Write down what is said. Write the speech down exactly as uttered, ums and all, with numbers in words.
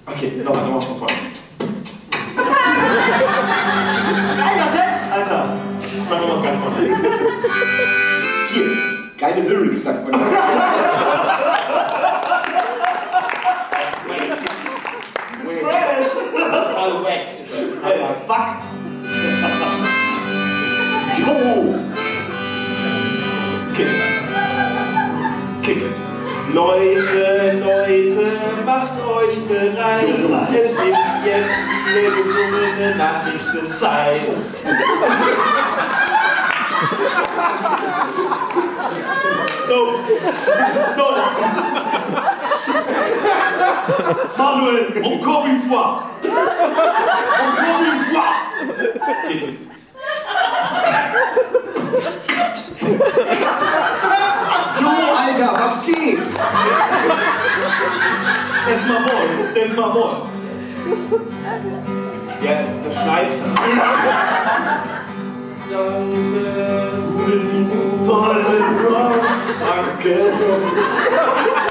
Okay, nochmal, nochmal von vorne. Geiler Text, Alter! Fangen wir mal ganz vorne an. Hier, geile Lyrics, sagt man. Fresh! All wack ist er. Alter, wack! Jo! Kick. Kick. Leute, Leute, macht euch bereit. Es ist jetzt der gesungene Nachrichtenzeit. So, so. Manuel, encore une fois. Encore une fois. Jo, Alter, was geht? Das mal wohl, das mal wohl. Ja, das schneidet dann. Danke für diesen tollen Rock. Danke.